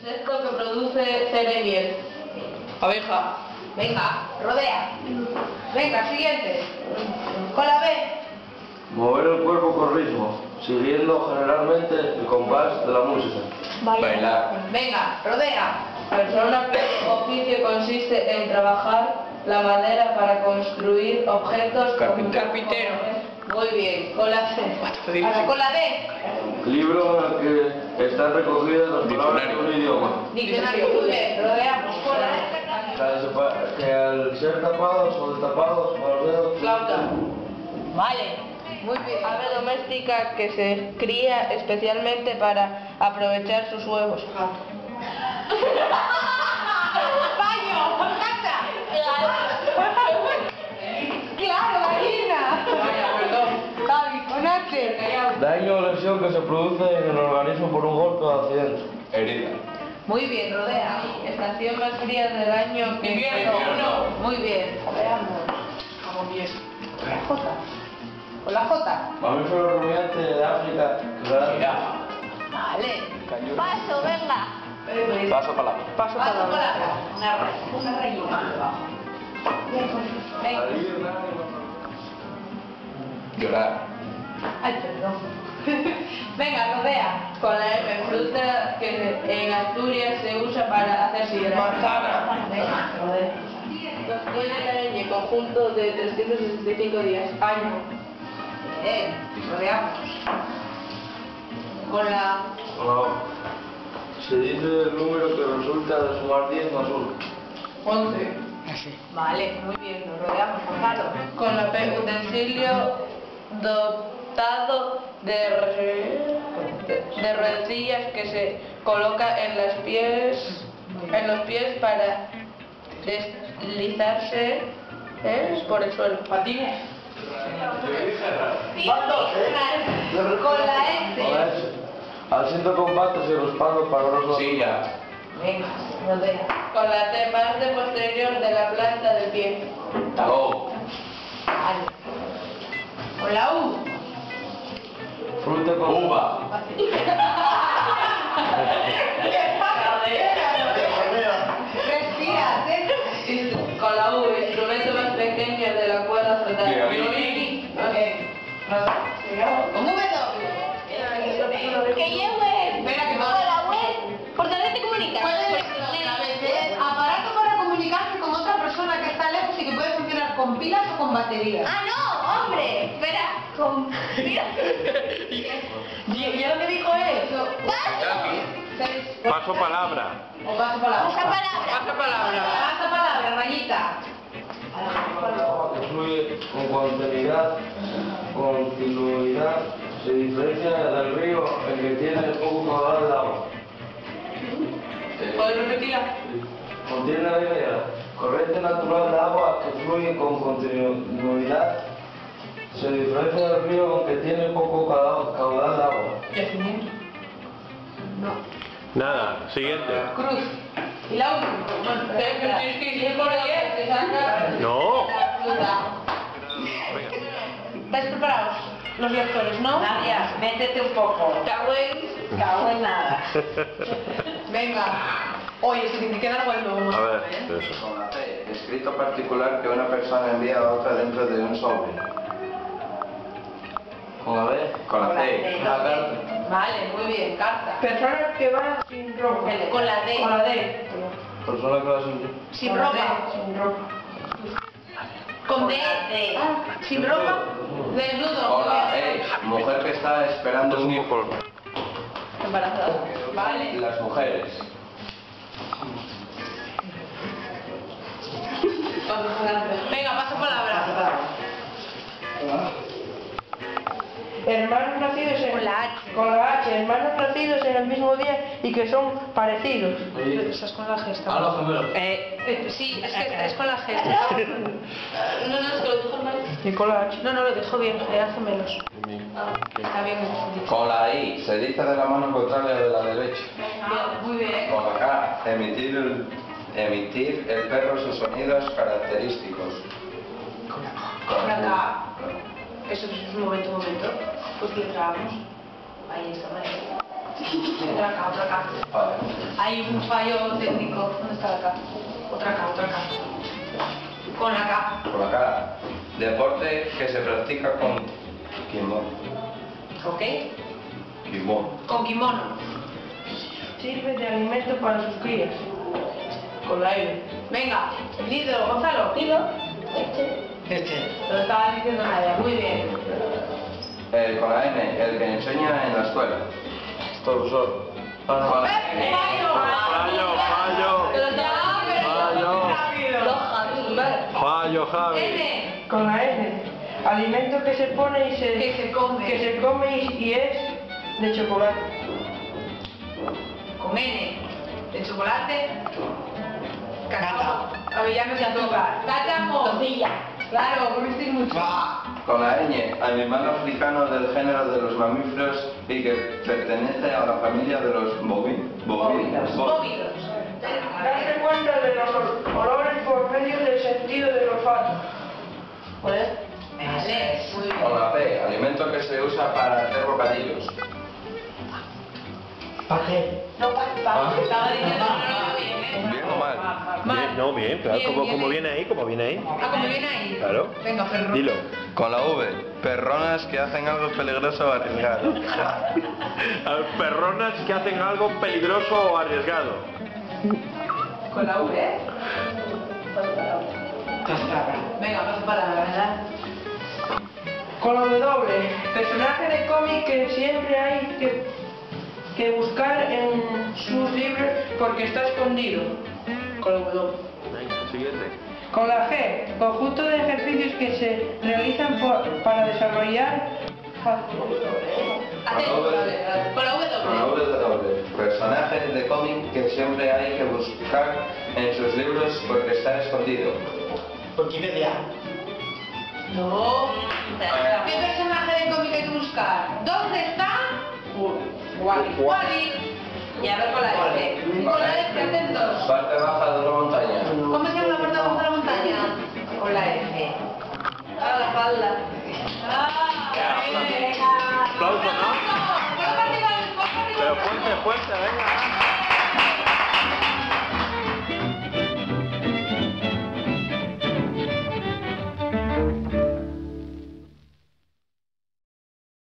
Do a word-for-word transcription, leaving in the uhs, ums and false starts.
Esto que produce cera y miel. Abeja. Venga, rodea. Venga, siguiente. Con la B. Mover el cuerpo con ritmo, siguiendo generalmente el compás de la música. Bailar. Venga, rodea. Persona cuyo oficio consiste en trabajar la madera para construir objetos. Carpintero. Carpintero. Muy bien. Con la C. Ahora, con la D. Libro en el que están recogidas las palabras de un idioma. Diccionario. Muy bien. Rodeamos. Con la D. Que al sepa- Que al ser tapados o destapados con los dedos. Flauta. Vale. Muy bien. Ave doméstica que se cría especialmente para aprovechar sus huevos. ¡Baño! ¡Caca! ¡Claro, gallina! Vaya, perdón. Javi, con H. Daño o lesión que se produce en el organismo por un golpe o accidente. Herida. Muy bien, rodea. Estación más fría del año que... Invierno. Muy bien. Veamos. Vamos bien. Con la J. Con la J. Mamífero rumiante de África. Jirafa. Vale. Paso, venga. Paso palabra. Paso Paso palabra. palabra. Una raya. Una rayita. Venga. Alivio en ánimo. Llorar. Ay, perdón. Venga, rodea. Con la M, fruta que en Asturias se usa para hacer sidra. Manzana. Venga, rodea. Tiene la ñ, conjunto de trescientos sesenta y cinco días. Año. Bien, rodeamos. Con la... Con la O. Se dice el número que resulta de sumar diez más uno. once. Vale, muy bien, nos rodeamos, Gonzalo. Con la P, utensilio dotado de, re- de ruedillas que se coloca en las pies, en los pies para deslizarse ¿eh? por el suelo. Patines. Con la S. Con la S. Haciendo combates y raspando para los Silla. Venga, rodea. Con la T, parte posterior de la planta del pie. Talón. Vale. Con la U. Fruta con Uva. Respira, ¿eh? Con la U, instrumento más pequeño de la cuerda frontal. Violín. Con W. Que lleve. Espera, que no. Con la web. ¿Por dónde te comunicas? Aparato para comunicarse con otra persona que está lejos y que puede funcionar con pilas o con baterías. Ah, no, hombre. Espera. Con... Mira. ¿Y lo que dijo él? Paso. Paso palabra. O paso palabra. Pasa palabra. Paso palabra. Paso palabra, rayita. que fluye con continuidad, continuidad, se diferencia del río en que tiene poco caudal de agua. ¿Puedes repetirla? Contiene la idea, corriente natural de agua que fluye con continuidad, se diferencia del río aunque tiene poco caudal caudal de agua. Yacimiento. No. Nada, siguiente. Cruz. Y la última. Bueno, pero tienes que ir por ahí, te saca No. la fruta. ¿Estáis preparados? Los lectores, ¿no? Nadia, métete un poco. Cago en... Cago en nada. Venga. Oye, si te queda algo de nuevo. A ver, ¿eh? eso. Con la T, escrito particular que una persona envía a otra dentro de un sobre. Con la B, Con la Con la T. T. una carta. Vale, muy bien, carta. Personas que van sin ropa. Con la D. Con la D. Persona que va sin... Sin Con la ropa. D, Sin ropa. Con D. la D. Ah, sin ropa. Desnudo. Con la E, mujer que está esperando un hijo. Embarazada. Vale. Las mujeres. Venga, paso palabra. Hermanos nacidos en... Con la H. Con la H. Hermanos nacidos en el mismo día y que son parecidos. Estás con la gesta. A los gemelos. Eh, eh, sí, es que es con la gesta. No, no, es que lo dijo mal. Y con la H. No, no, lo dijo bien, era gemelos. Está bien dicho. Con la I, se dice de la mano contraria de la derecha. Bien, muy bien. Con la K, emitir el, emitir el perro sus sonidos característicos. Con la K. Eso es un momento, un momento. Pues le trabamos. Ahí está, vale. Otra K, otra K. Vale. Hay un fallo técnico. ¿Dónde está la K? Otra K, otra K. Con la K. Por acá. Deporte que se practica con kimono. ¿Ok? Kimono. Con kimono. Sirve de alimento para sus crías. Con la L. Venga, dilo, Gonzalo. Dilo. Este. Lo estaba diciendo Nadia. Muy bien. Eh, con la N, el que enseña en la escuela. Profesor. Ah, no. Con la ¡Eh, fallo! Fallo, fallo. Pero ya, pero Fallo. rápido. Los Javi. Fallo, Javi. N. Con la N. Alimento que se pone y se... Que se come. Que se come y, y es de chocolate. Con N. De chocolate. Cacao. Avellanos y azúcar. Cállamo. Tortilla. Claro, comisteis mucho. Con la ñ, animal africano del género de los mamíferos y que pertenece a la familia de los bovi- bovinos. Bo- Bóvidos. Darse cuenta de los ol- olores por medio del sentido del olfato. ¿Cuál es? Vale, muy bien. Con la P, alimento que se usa para hacer bocadillos. Paje. No, pa, pa. Estaba diciendo que no lo bien, ¿eh? ¿Bien o mal? Bien, no, bien, claro, Bien, como, bien como ahí. viene ahí, como viene ahí. Ah, como viene ahí. Claro. Venga, Ferro. Dilo. Con la V, perronas que hacen algo peligroso o arriesgado. A ver, perronas que hacen algo peligroso o arriesgado. Con la V, ¿eh? Venga, paso para la verdad. Con la W. Personaje de cómic que siempre hay que, que buscar en sus libros porque está escondido. Con la W. Venga, siguiente. Con la G. Conjunto de ejercicios que se realizan por- para desarrollar... Atento, W. dale, dale. Con la Con la W. W, personaje de cómic que siempre hay que buscar en sus libros porque está escondido. Wikipedia. No. ¿Qué personaje de cómic hay que buscar? ¿Dónde está? Wally. Wally. Y a ver con la F. Con la F, atentos. Parte baja de una montaña. ¿Cómo se llama la parte de abajo de la montaña? Con la F. A la espalda. ¡Ah! Aplauso, ¿no? Pero fuerte, fuerte, venga.